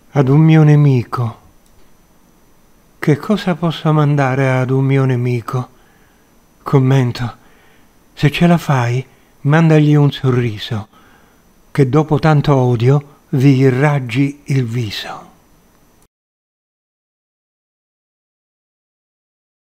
Ad un mio nemico. Che cosa posso mandare ad un mio nemico? Commento. Se ce la fai, mandagli un sorriso, che dopo tanto odio vi irraggi il viso.